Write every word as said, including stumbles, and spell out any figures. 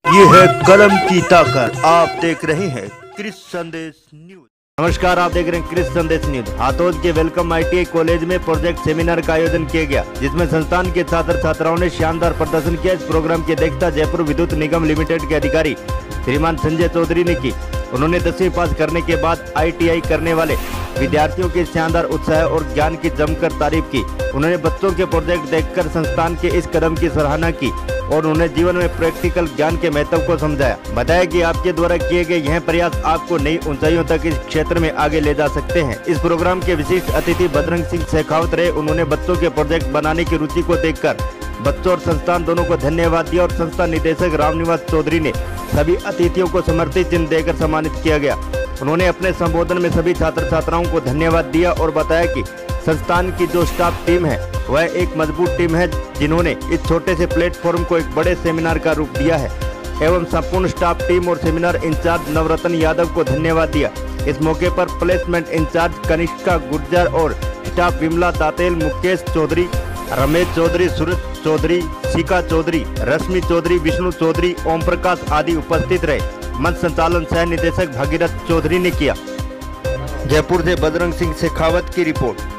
ये है कलम की ताकत। आप देख रहे हैं क्रिस संदेश न्यूज। नमस्कार, आप देख रहे हैं क्रिस संदेश न्यूज। हाथोद के वेलकम आईटीआई कॉलेज में प्रोजेक्ट सेमिनार का आयोजन किया गया, जिसमें संस्थान के छात्र छात्राओं ने शानदार प्रदर्शन किया। इस प्रोग्राम की अध्यक्षता जयपुर विद्युत निगम लिमिटेड के अधिकारी श्रीमान संजय चौधरी ने की। उन्होंने दसवीं पास करने के बाद आईटीआई करने वाले विद्यार्थियों के शानदार उत्साह और ज्ञान की जमकर तारीफ की। उन्होंने बच्चों के प्रोजेक्ट देखकर संस्थान के इस कदम की सराहना की और उन्हें जीवन में प्रैक्टिकल ज्ञान के महत्व को समझाया। बताया कि आपके द्वारा किए गए यह प्रयास आपको नई ऊंचाइयों तक इस क्षेत्र में आगे ले जा सकते हैं। इस प्रोग्राम के विशिष्ट अतिथि बजरंग सिंह शेखावत रहे। उन्होंने बच्चों के प्रोजेक्ट बनाने की रुचि को देखकर बच्चों और संस्थान दोनों को धन्यवाद दिया और संस्था निदेशक रामनिवास चौधरी ने सभी अतिथियों को समर्पित चिन्ह देकर सम्मानित किया गया। उन्होंने अपने संबोधन में सभी छात्र छात्राओं को धन्यवाद दिया और बताया कि संस्थान की जो स्टाफ टीम है वह एक मजबूत टीम है, जिन्होंने इस छोटे से प्लेटफॉर्म को एक बड़े सेमिनार का रूप दिया है, एवं संपूर्ण स्टाफ टीम और सेमिनार इंचार्ज नवरत्न यादव को धन्यवाद दिया। इस मौके पर प्लेसमेंट इंचार्ज कनिष्का गुर्जर और स्टाफ विमला तातेल, मुकेश चौधरी, रमेश चौधरी, सूरज चौधरी, शिखा चौधरी, रश्मि चौधरी, विष्णु चौधरी, ओम प्रकाश आदि उपस्थित रहे। मंच संचालन सह निदेशक भागीरथ चौधरी ने किया। जयपुर से बजरंग सिंह शेखावत की रिपोर्ट।